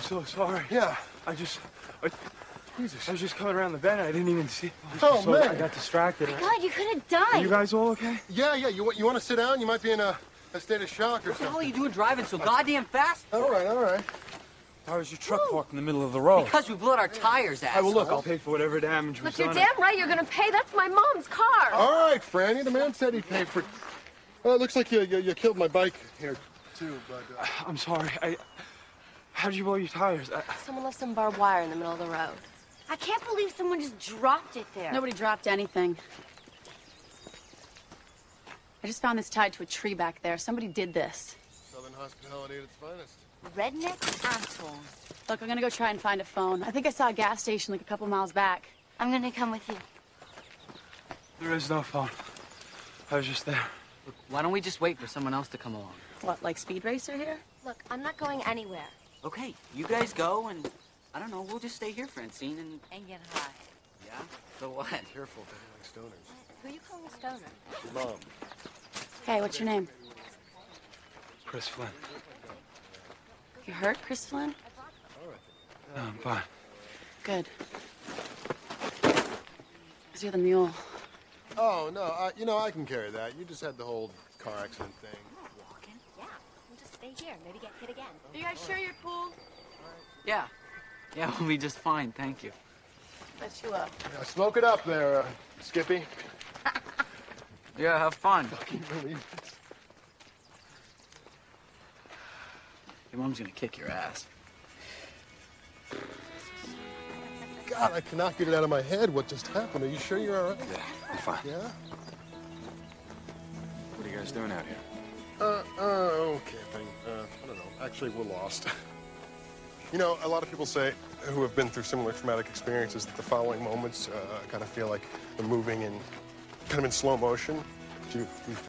so sorry. Yeah. Jesus. Jesus. I was just coming around the bend. I didn't even see. Man. I got distracted. God, you could have died. Are you guys all okay? Yeah. You want to sit down? You might be in a state of shock or What the hell something. are you doing driving so goddamn fast? All right. Why was your truck parked in the middle of the road? Because we blew out our tires, Well, asshole. look, I'll pay for whatever damage was Look, you're done. damn right you're gonna pay. That's my mom's car. All right, Franny. The man said he'd pay for. Well, it looks like you killed my bike here too, but. I'm sorry. How'd you blow your tires? Someone left some barbed wire in the middle of the road. I can't believe someone just dropped it there. Nobody dropped anything. I just found this tied to a tree back there. Somebody did this. Southern hospitality at its finest. Redneck assholes. Look, I'm gonna go try and find a phone. I think I saw a gas station like a couple miles back. I'm gonna come with you. There is no phone. I was just there. Look, why don't we just wait for someone else to come along? What, like Speed Racer here? Look, I'm not going anywhere. Okay, you guys go, and I don't know, we'll just stay here, Francine, And get high. Yeah? So what? Careful, they're like stoners. Who are you calling a stoner? Mom. Hey, what's your name? Chris Flynn. You hurt, Chris Flynn? No, I'm fine. Good. 'Cause you're the mule. Oh no, I can carry that. You just had the whole car accident thing. Walking? Yeah. We'll just stay here. Maybe get hit again. Are you guys sure you're cool? Yeah. Yeah, we'll be just fine, thank you. Bet you up. Now, smoke it up there, Skippy. Yeah, have fun. Fucking believe it. Your mom's gonna kick your ass. God, I cannot get it out of my head what just happened. Are you sure you're all right? Yeah, I'm fine. Yeah? What are you guys doing out here? Camping. I don't know. Actually, we're lost. You know, a lot of people say, who have been through similar traumatic experiences, that the following moments kind of feel like they're moving in, kind of in slow motion. Do you